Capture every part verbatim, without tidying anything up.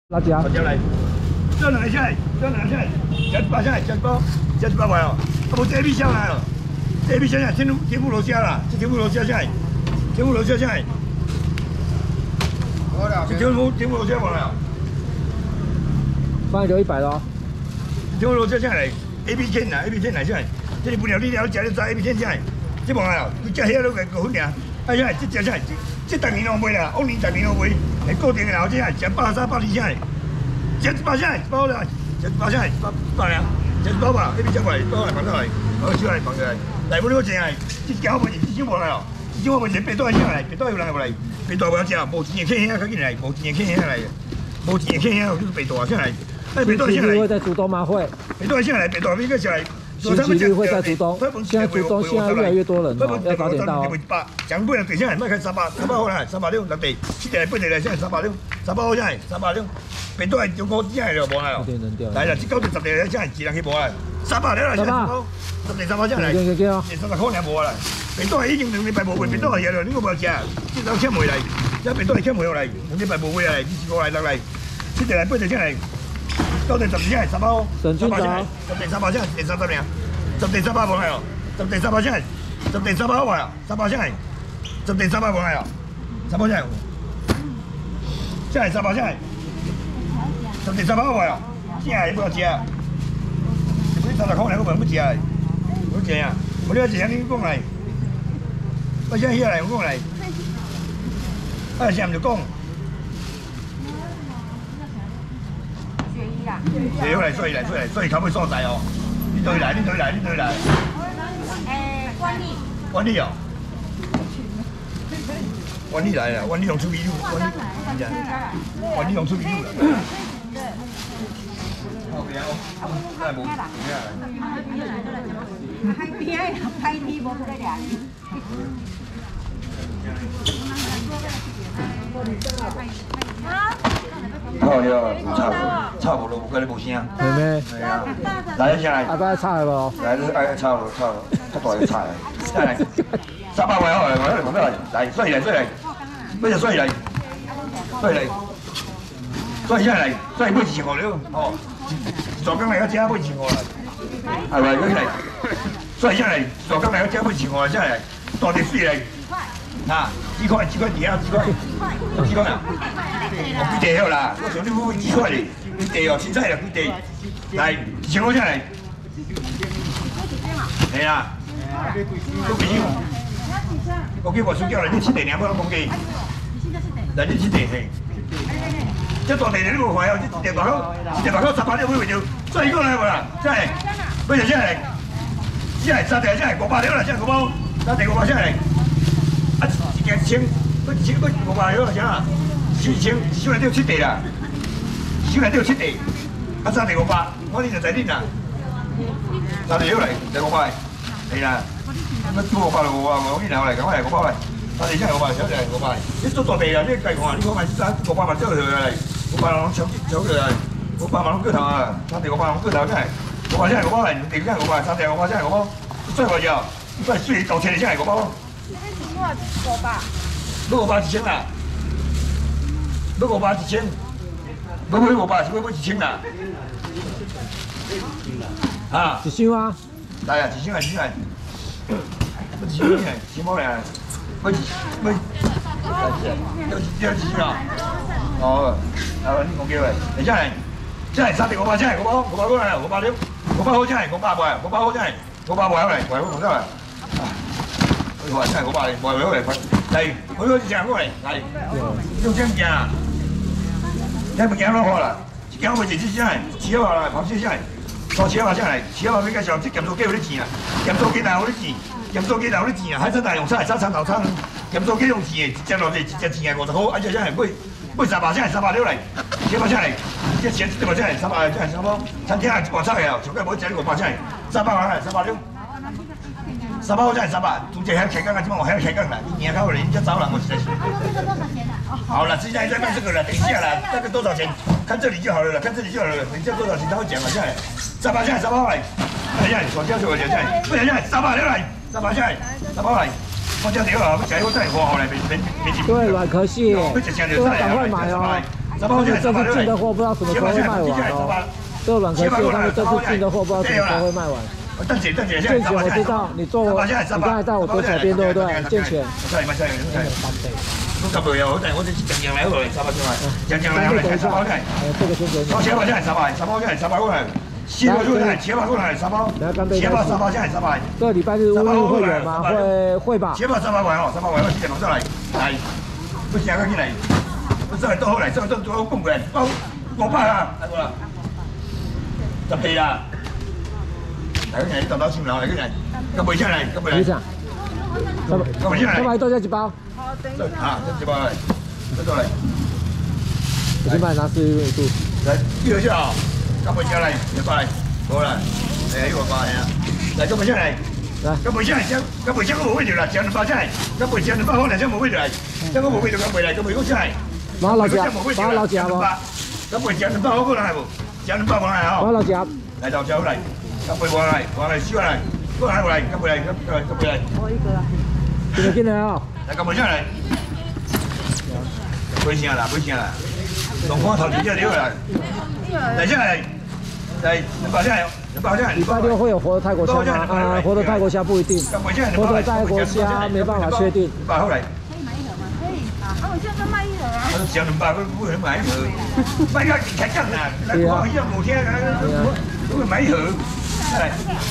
辣椒。 辣椒来，这两个下来，这两个下来，加一包下来，加一包，加一包来哦。啊，无这米下来哦，这米下来，天天妇罗虾啦，这天妇罗虾下来，天妇罗虾下来。好了，这天妇天妇罗虾过来哦。 放一个一百咯。 天妇罗虾下来 ，A B 天呐 ，A B 天来下来，这里不了你了，食了知 A B 天下来，这无啊，你食遐都个五分尔，啊下来，这食下来，这逐年拢卖啦，往年逐年拢卖，会固定的后这下食百三百二下来。 一包下来，一包来，一包下来，一包包呀，一包吧，那边接过来，包来放上来，好，收来放下来。来不了钱啊，这家伙无钱，这无来哦，这我无钱，白带下来，白带有人无来，白带无要吃，无钱的客兄较紧来，无钱的客兄来，无钱的客兄就是白带下来，哎，白带下来。 会在竹东吗？会。 白带下来，白带那个下来。 星期日会在竹东，现在竹东现在越来越多人哦，要早点到哦。 讲不了，等下卖开三百，三百好啦，三百六六地，七地八地来，现在三百六，三百好现在三百六，变多係中國真係就無啦哦。來啦，這九地十地咧真係自然去無啦，三百了啦，三百，十地三百真係嚟，三十塊兩無啦。變多係已經兩禮拜無賣，變多係嘢啦，呢個冇食，即係搶回嚟，即係變多係搶回嚟，兩禮拜無賣嚟，二十個嚟落嚟，七地嚟八地真係。 九地十地真係三百，三百真係，十地三百真係，地三十兩，十地三百冇嚟哦，十地三百真係，十地三百好嚟，三百真係，十地三百冇嚟哦，三百真係，真係三百真係，十地三百好嚟哦，真係你冇食啊？你三十塊兩個冇食啊？冇食啊？我呢個食你講嚟，我先起嚟我講嚟，啊食唔就講。 你好嚟，所以嚟，所以嚟，所以靠佢所在哦。呢對嚟，呢對嚟，呢對嚟。誒，關利。關利哦。關利嚟啦，關利用出米路，關利。關利用出米路啦。後邊啊，真係冇。喺邊啊？喺邊冇出嚟㗎。好了，差無，差無咯，無怪你無聲。 妹妹， 係啊，來一聲來。 阿爸差係無？ 來，你愛差無，差無，較大個差嚟。來，三百位好嚟，來，來，來，來，水嚟，水嚟，乜就水嚟，水嚟，水起來，水買一千五了，哦，做工嚟個車買一千五啦，係咪？嗰啲嚟，水起來，做工嚟個車買一千五啦，真係，大地水嚟。 啊，幾塊幾塊地啊？幾塊？幾塊啊？哦，幾地好啦，我想你會幾塊哩？幾地哦，凊彩啦，幾地。嚟，一千五先嚟。係啊。都幾少？我叫我手叫嚟，你七地兩百兩公斤。嚟，你七地係。這大地你都冇壞哦，這地外口，地外口十八兩每回條，所以講嚟喎啦，真係。乜嘢先嚟？先係三地先係五百兩啦，先係五包，三地五百先係。 啊，一件一千，佢一千佢五百了啥？收一千，收來了七地啦，收來了七地，啊三地五百，我呢就在恁啦，三地了嚟，第五百，係啦，乜五百就五百，我呢後嚟講係五百嚟，三地真係五百，小地係五百，你做大地啦，你計看，你看埋三五百萬走落嚟，五百萬搶搶落嚟，五百萬攏過頭啊，三地五百攏過頭真係，五百真係五百嚟，地真係五百，三地五百真係五百，最後就，你快水到車你真係五百。 五百，你五百一千啦，你五百一千，你買五百是買買一千啦，啊， 一箱啊， 來啊，一箱啊，一箱啊，一箱啊，一箱啊，買買，要要一箱啊，哦，啊，你講幾位？你真係真係三地五百真係五百，五百過來，五百了，五百好真係五百賣，五百好真係五百賣好嚟，賣好講真係。 我話真係我話賣好嚟佢嚟，佢嗰隻正過嚟嚟，用正正啊！你唔驚咯好啦，驚我自己先係，遲下啦，跑先先係，坐遲下先嚟，遲下比較上即鹽酥雞有啲錢啊，鹽酥雞但係有啲錢，鹽酥雞但係有啲錢啊，海產大用餐係三餐頭餐，鹽酥雞用錢嘅，一隻落嚟一隻錢係五十塊，一隻真係買買三百先係三百了嚟，幾百先係，一錢一百先係三百真係三百，餐廳係一百七嘅，全部冇食呢個百先係三百萬係三百了。 三百好真係三百，做隻喺開工啊！點解我喺開工啦？一年後嚟，你就走啦！我實在是。好了，現在在看這個了，等一下啦，這個多少錢？看這裡就好了啦，看這裡就好了。等一下多少錢，他會講了，現在三百現在三百來，現在我叫做我現在，不然現在三百了來，三百現在三百來，我叫你啊，我加油再花好來，沒沒沒沒。 對，軟殼蟹，都要趕快買哦。 三百块钱， 这是进的货，不知道什么时候会卖完哦。这个软壳蟹他们这次进的货，不知道什么时候会卖完。 等姐，等姐， 健全我知道，你坐我，你刚才在我左手边对不对？健全。 都十倍哦，我我这正正来好嘞，三百块，正正来好嘞，三百块。 这个先给你。 好，七百块钱三百，三百块钱三百块钱。七百块钱，七百块钱三百。七百三百块钱三百。 这个礼拜日乌日会有吗？会会吧。 七百三百块哦，三百块我先弄上来，来，不加个进来，不上来多好来，上上多好蹦过来，包五百啊，来过啦，十倍啦。来个人豆豆先来，来个人，咁袂上来，咁袂来。 三百，三百多加几包？ 啊，这几包来，这过来。 我先帮你拿四月度。 来，第二下啊，咁袂上来，一百，好啦，哎，一百八呀，来，咁袂上来，来，咁袂上来，咁咁袂上我冇位住啦，上两百上来，咁袂上两百好嚟，上冇位住嚟，上我冇位住咁袂嚟，咁袂好上嚟。 马老夹，马老夹无？ 咁袂上两百好過嚟冇？上兩百過嚟啊！ 马老夹， 嚟就走嚟。咁背過嚟，過嚟燒嚟，過嚟過嚟，咁過嚟，咁過嚟，咁過嚟。我呢個啦。 進嚟進嚟啊！ 嚟咁背出嚟，背聲啦，背聲啦，龍光頭前之後屌嚟，嚟出嚟，嚟兩百出嚟，兩百出嚟。禮拜六會有活的泰國蝦嗎？啊，活的泰國蝦不一定，活的泰國蝦沒辦法確定。兩百後嚟。 啊，我現在賣一盒啊。 我講兩百，我不會買一盒，買個開講啦，來我依家冇聽啊，我會買一盒。嚟，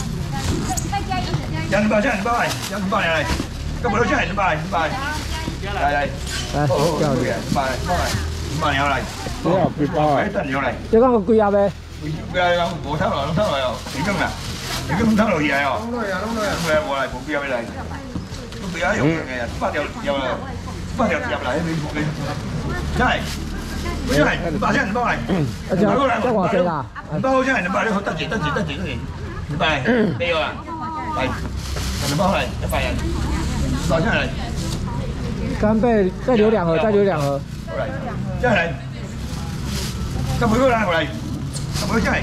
兩百出嚟，兩百嚟，兩百嚟，咁冇得出嚟，兩百嚟，兩百嚟，嚟嚟，好好好嘅，兩百嚟，兩百嚟，兩百嚟，好，幾包啊？得咗嚟。 即講個貴啊唄？ 貴啊！冇偷來，冇偷來哦，幾斤啊？幾斤偷來嘢哦？攞來啊，攞來啊！冇嚟，冇嚟，冇必要俾你。都俾一用嘅，八條有啦，八條入嚟你你真係。真係，兩百真係兩百嚟，兩百過嚟，兩百啦，兩百好真係兩百，你好得住得住得住得住，兩百俾我啦，係，兩百嚟一百人，兩百真係嚟。 干貝再留兩盒，再留兩盒。 過嚟，真係嚟，咁每個人過嚟，咁每個真係，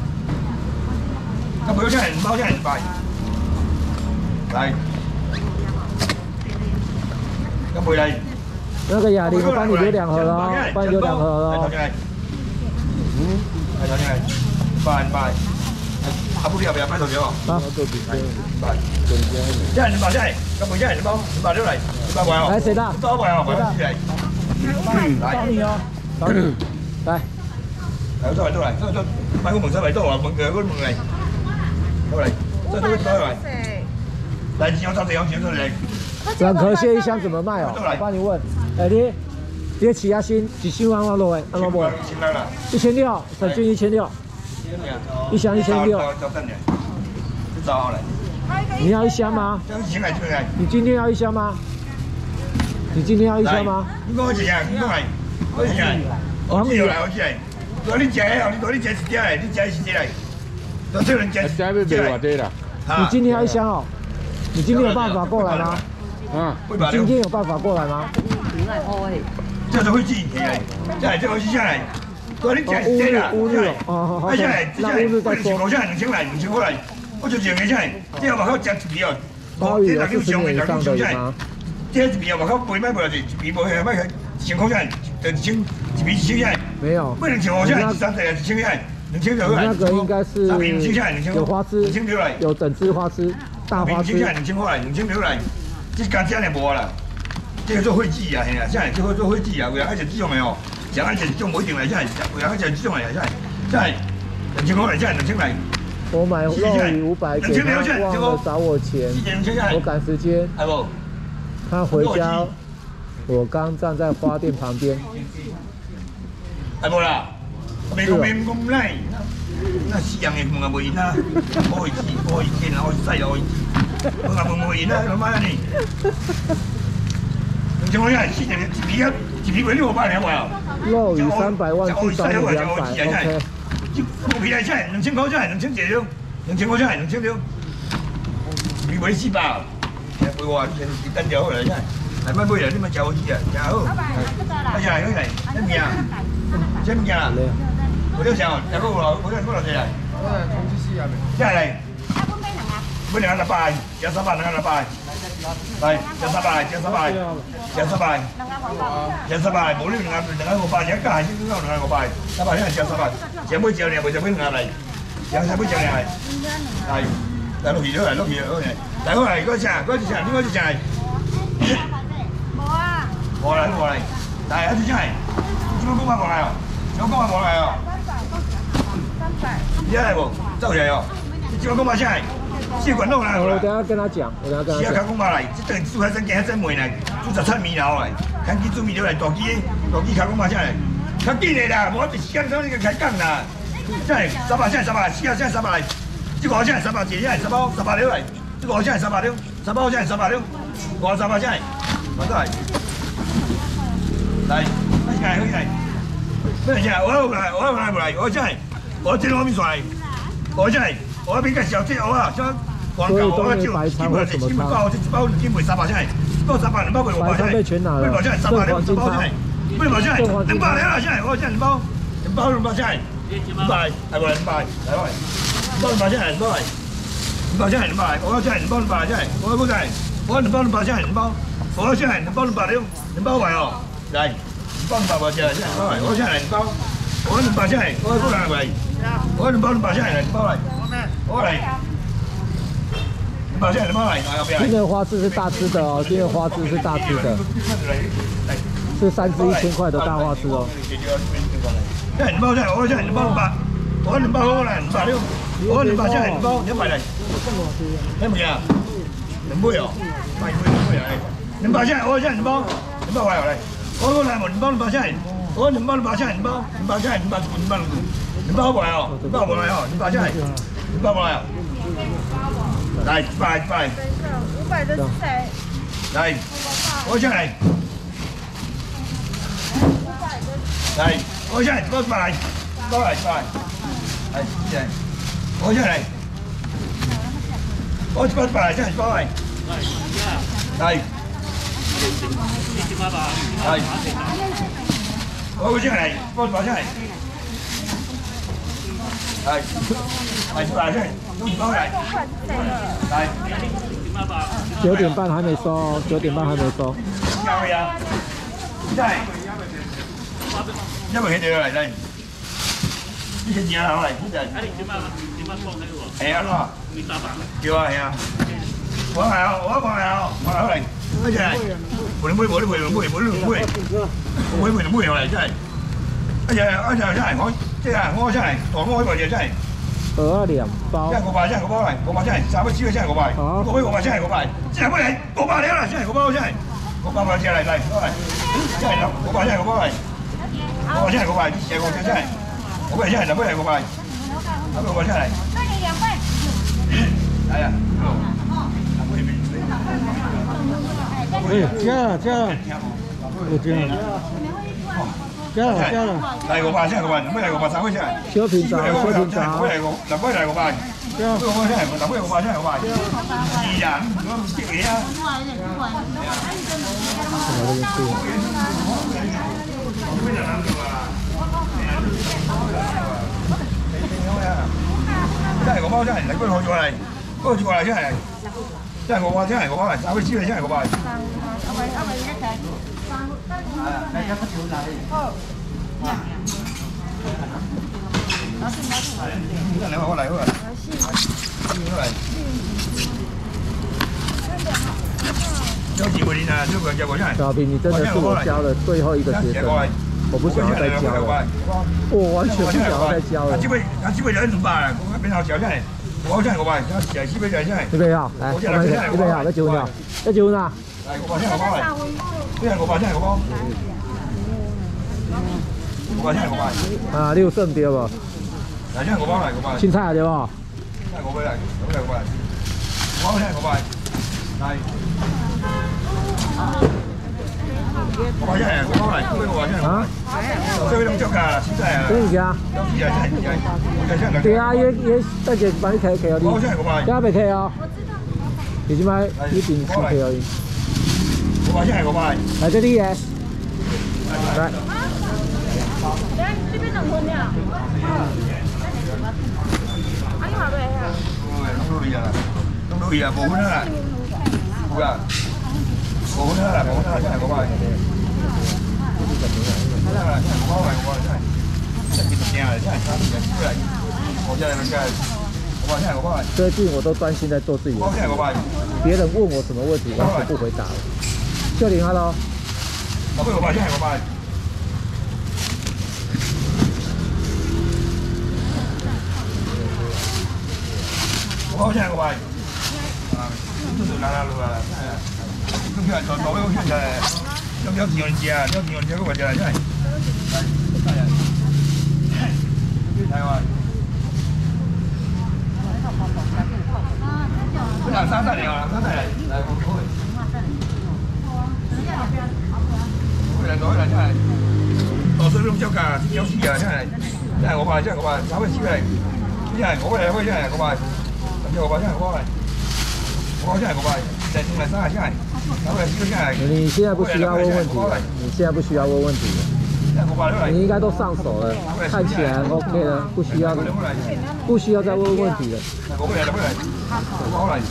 咁每個真係兩包真係兩百，嚟，咁每嚟。 那個啞鈴我幫你留兩盒咯，幫你留兩盒咯。 嗯，係睇睇，拜拜。阿布你入邊有咩圖片啊？啊，拜。一人兩百真係，咁每一人兩包，兩百六嚟，兩百位哦。 來誰的？ 多位哦，位嚟。 找你哦，找你。來。嚟，多位多嚟，多多，買個蒙西米多啊，蒙嘅嗰啲蒙嚟，多嚟，多多多嚟。來，幾樣找幾樣，幾樣嚟。軟殼蟹一箱怎麼賣哦？我幫你問。哎，你你起亞新幾千萬萬落誒，安怎賣？一千六，沈俊一千六，一箱一千六。你要一箱嗎？你今天要一箱嗎？你今天要一箱嗎？你講我一箱，你講係，我一箱。我知來，我知來。如果你食哦，你講你食一隻嚟，你食一隻嚟。都這人食。食要賣偌濟啦？你今天要一箱哦？你今天有辦法過來嗎？啊，你今天有辦法過來嗎？這是會記起來，這係這個是下來，我你講這個，烏日哦，好，下來，下來，我兩千塊，下來兩千來，兩千塊來，我就講個下來，這個我靠食一皮哦，我這兩六箱的兩六箱下來，這一皮哦我靠背買不了去，一皮不下來買個一千塊下來，就一千一皮一千下來，沒有，不兩千塊下來，三十一千下來，兩千六下來，那個應該是有花枝，有整枝花枝，大花枝，兩千塊來，兩千六來。這家這樣無啦，這個做會記啊，係啊，真係這個做會記啊，為愛食這種的哦，想愛食這種唔一定嚟，真係為愛食這種嚟，真係真係兩千塊嚟，真係兩千嚟。我買肉魚五百，給他忘了找我錢，我趕時間。係不？他回家，我剛站在花店旁邊。係無啦？未講未講唔來，那西洋的問啊袂贏啊，我會記，我會記，然後使我會記。我話冇冇贏啦，老媽你，兩千塊錢，四隻一皮啊，一皮賣六百兩萬啊！肉魚三百萬，至少有兩百 ，OK。冇皮嚟出嚟，兩千塊出嚟，兩千幾兩，兩千塊出嚟，兩千兩，一皮賣四百，誒陪我先等咗好嚟真係，係乜杯啊？你咪就好啲啊，就好。哎呀，嗰嚟，真唔啊？真唔啊？我都想，有嗰個，我都嗰度嚟。我係通知師入面。真係嚟。本兩個禮拜，有三百兩個禮拜， 来，加三百，加三百，加三百，加三百，无你两个两个五百，人家还是只有两个五百，三百现在加三百，先买一两，袂就买两个来，先先买一两来，来，来落去落来落去落去，来过来，过一下，过一下，你过一下来。 无啊。 无来无来，来啊！你真系，怎么讲话无来哦？怎么讲话无来哦？ 三百。 你来无？走来哦！你怎么讲话真系？血管弄来我等下跟他讲，我等下跟他讲。是啊， 讲。 讲话来，这等煮海参、加海参糜来，煮十七米了来，看去煮米了来，大鸡大鸡讲讲话真系，较紧的啦，无一时间怎你个开讲啦？真系三百，真系三百，四啊，真系三百，这个好真系三百，这真系三百，三百了来，这个好真系三百了，三百好真系三百了，我三百真系，我再来。来，快起来，快起来！快起来！我我来，我来，我来，我真系，我这方面出来，我真系，我比较少这蚵啊，像广告我就基本基本包，这一包基本三百真系，一包三百，两包五百真系，两包真系三百两，三包真系，两包真系，两包了真系，我真系两包，两包两包真系，两百，来过来两百，来过来，两包两百真系，两包来，两包真系两百，我真系两包两百真系，我我真系，我两包两百真系两包，我真系两包两百两，两包来哦。来，包两百块钱，现在包来，我现在来包，我两百现在，我过来来，我两包两百现在来包来，我来，两百现在包来，要不要？ 今年花枝是大只的哦，今年花枝是大只的，是三只一千块的大花枝哦。 现在两包现在，我现在两包两百，我两包我来两百六，我两百现在两包两百来，两百啊，两百哦，买买买来，两百现在我现在两包，两百块来。我我来无，两包两包下来，我两包两包下来，两包两包下来，两包两包两包无来哦，两包无来哦，两包下来，两包无来哦。来，一百一百。 五百的是谁？ 来，我下来。来，我下来，一百来，一百来，一百来。来，下来，我下来。我一百一百来，下来一百来。来。来，我进来，我跑进来。来，来出来去，弄包来。来， 九点半还没收，九点半还没收。 交呀，在，要不起掉来来，你先拿好来，你再。係啊，咯，叫啊，係啊，我係啊，我講係啊，我嚟嚟。嗰隻係，冇你妹冇你妹冇你妹冇你妹，冇你妹冇你嚟真係，嗰隻嗰隻真係我即係我真係當我嗰隻真係。 鵝兩包。 真係個包真係個包嚟，個包真係三蚊紙嘅真係個包，個包個包真係個包，真係乜嘢？個包嚟啦，真係個包真係，個包個隻嚟嚟嚟，真係個包真係個包嚟，個包真係個包，成個隻真係，個包真係就乜嘢個包，個包真係。那你兩份。係啊。 哎，加了加了，我加了，加了加了。 嚟個八先係個八，唔係嚟個八三蚊先係。 小品茶，小品茶。 嗱，嚟個嗱，唔係嚟個八，呢個八先係，嗱，呢個八先係個八。二人咁識嘢啊！真係個包真係，你嗰度攞咗嚟，嗰度過嚟真係。真係我話，真係我話，打佢知你真係我話。阿偉阿偉一齊。係啊，大家不條例。好。拿去拿去。係，你話我嚟好啊。好嚟。有幾個年啊？呢個有個真係。 小平，你真的是我教的最後一個學生，我不想要再教了，我完全不想要再教了。 基本，他基本就兩百，我邊頭教真係。我真係我買，而基本上真係。 呢邊啊，來，我們呢邊啊，在結婚啊，在結婚啊。 嚟，我買真係我買，真係我買真係我買。我買真係我買。 啊，你有剩對無？ 嚟真係我買嚟，我買。 凊彩對無？ 真係我買嚟，我嚟我買。我真係我買。嚟。我買真係我買嚟，我買真係我買。所以咁足㗎，真係啊。 真係㗎。 真係真係。 對啊，也也等陣幫你開開哦，你。加袂開哦。你即擺一定開開哦。 我買真係我買。 來這裡嘅。來。 等下這邊兩份呀。啊，你話咩呀？ 弄到嘢啦，弄到嘢冇啦。 有啦，五分啦，五分啦，现在五百。看啦，现在五百，五百，现在现在几点了？现在三点出来，我现在现在五百，现在五百。 最近我都专心在做自己的事，别人问我什么问题，完全不回答了。秀玲 ，hello。 五百，五百，现在五百。五现在五百。啊，都是拉拉路啊，哎呀，都起来，到到尾我起来，要要几样吃啊？要几样吃我吃来，现在。来，来，去台湾。不两三三年了，三三年，来我我。回来，回来，现在。到时候用脚架，脚死啊！现在，现在我把，现在我把，稍微起来，现在我回来，我现在我把。我把现在过来，我现在过来，再进来三下，然后来就下来。 你现在不需要问问题了，你现在不需要问问题了，你应该都上手了，看起来 OK 了，不需要不需要再问问题了。 过来，过来，过来，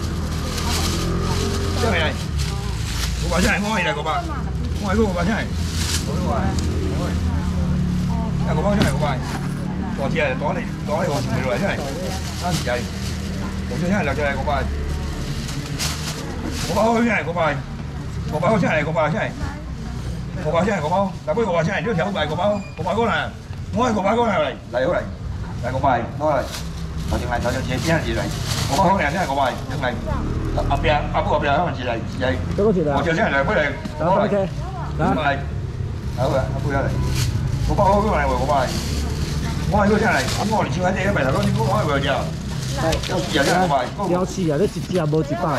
这边来，我把现在我来过吧，我来过我把现在，过来，过来，哎，我把现在过来，多起来，多来，多来我前面来现在，三十来。我现在留下来，我把，我把好现在，我把，我把好现在，我把现在，我把现在，我把，来不我把现在，你条牌我把，我把过来，我係我把過嚟嚟，嚟好嚟，嚟我把攞嚟，頭前嚟頭前斜邊字嚟，我把好嚟，真係我把，真係，後邊阿布後邊可能字嚟，係，我條先嚟不嚟，攞嚟，攞嚟，好嘅，阿布入嚟，我把好過嚟，我把，我係嗰真係，咁我連超喺地一埋頭嗰啲我係會有。係，有隻我買， 有次啊，你一隻冇一百。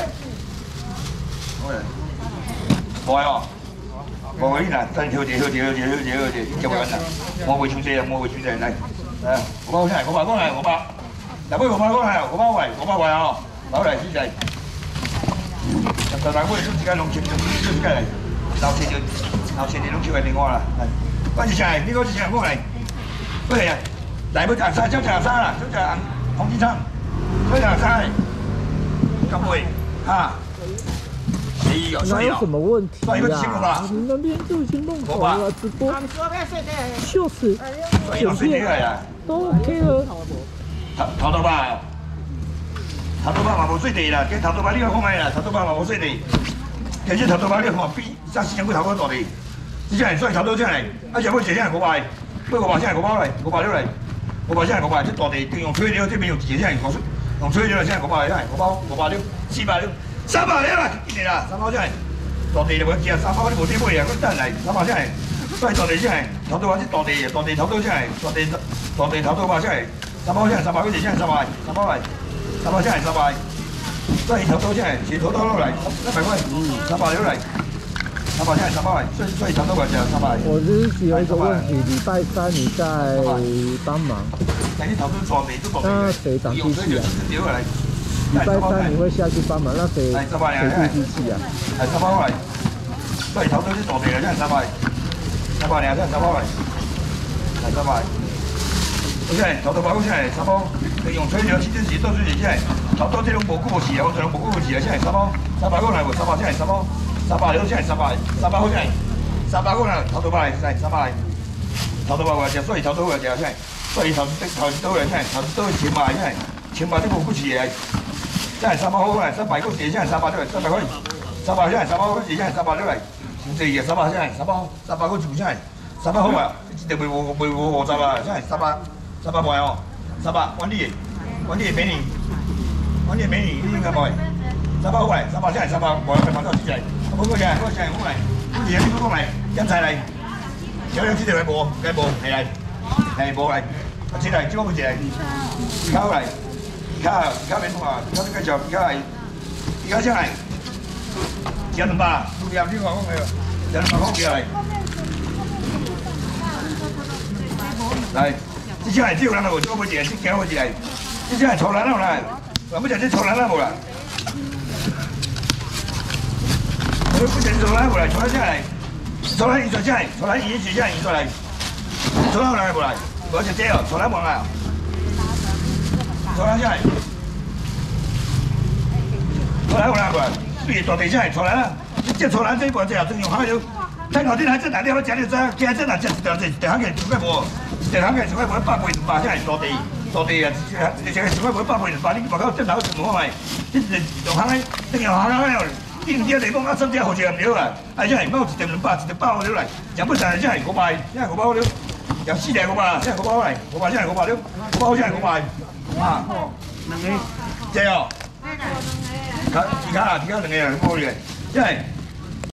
冇啊，冇嗰啲嗱，真跳住跳住跳住跳住跳住，就揾啦。我會穿車，我會穿車嚟。誒，我包出嚟，我包過嚟，我包。嗱，不如我包過嚟，我包圍，我包圍啊，包嚟先嚟。就大家都自己弄清楚，自己嚟。鬧車就鬧車，你弄清楚另外啦。係，嗰隻係呢個隻係過嚟，過嚟啊！嚟不賺晒，就賺晒啦，就賺紅金倉。这两菜，干杯啊！哎呦， 哪有什么问题啊？你那边就已经弄好了，直播就是剪片都 OK 了。 头头头吧，头头吧嘛无水地啦，跟头头吧你要看下啦，头头吧嘛无水地，其实头头吧你看比三四千块头壳大地，你真系所以头头真系，啊就要借真系五百，不过五百真系五百嚟，五百了嚟，五百真系五百，即大地用吹料，这边用借真系五水。用吹咗先，我包嚟，我包我包了，四百了，三百了啦，今年啦，三百真係，大地就揾只三百嗰啲冇啲咩嘢，嗰真係三百真係，所以大地真係，頭到話啲大地，大地頭到真係，大地大地頭到話真係，三百真係三百嗰時真係三百，三百嚟，三百真係三百，所以頭到真係，前頭到落嚟，一百塊，三百了嚟，三百真係三百嚟，所以所以頭到話就三百。 我只是有一個問題，禮拜三你在幫忙。那谁长机器啊？礼拜三你会下去帮忙，那谁谁顾机器啊？ 系三百嚟，所以头都啲大地啊，真系三百，三百嚟真系三百嚟，系三百。好真系头到把好真系三百，你用吹料，真真是多水真系，头到啲都冇高字啊，我仲有冇高字啊，真系三百，三百嗰嚟喎，三百真系三百，三百你都真系三百，三百好真系，三百嗰嚟頭到把嚟，係三百，頭到把話就所以頭到話就真係。所以頭頭都係真係頭都千萬真係千萬啲冇股市嘢，真係三百好嚟，三百股市真係三百都係三百可以，三百真係三百股市真係三百都嚟，唔四嘢三百真係三百，三百股市真係三百好啊！你未我未我我十啊，真係三百三百萬哦，三百揾啲嘢揾啲嘢俾你，揾啲嘢俾你呢啲咁嘅，三百好嚟，三百真係三百，我係買多啲嘢，好嗰隻嗰隻好嚟，嗰啲嘢呢個嚟一齊嚟，有兩支條嚟播，計播係嚟係播嚟。只係租只係交嚟，而家而家邊話？而家繼續，而家係而家真係有兩百，有呢個講嘅，有兩百講嘅嚟。嚟，呢隻係招攬啦，租嗰隻係識搞嗰隻係，呢隻係坐攬啦啦，話乜就啲坐攬啦冇啦。佢乜就坐攬冇啦，坐攬真係，坐攬現在真係，坐攬現時真係現在嚟，坐攬冇嚟。嗰隻姐哦，坐喺望啊！坐喺真係，坐喺望啊！ 对大地才会出来啦。这出来这一半只后正用海了，太后天还真难了，我食就知，今真难食一条这一条行嘅，上过无？一条行嘅上过无百倍两百，才系大地大地啊！一条上过无百倍两百，你外口正头全无买，你用行嘅，正用行嘅了。 定啲地方啊，甚至好似唔了啊！啊，真係貓一條兩百，一條包了嚟，日本人真係五百，真係五百了，又四條五百，真係五百嚟，五百真係五百了，五百真係五百，啊，兩個，正哦，其他其他兩個人冇嘅，真係。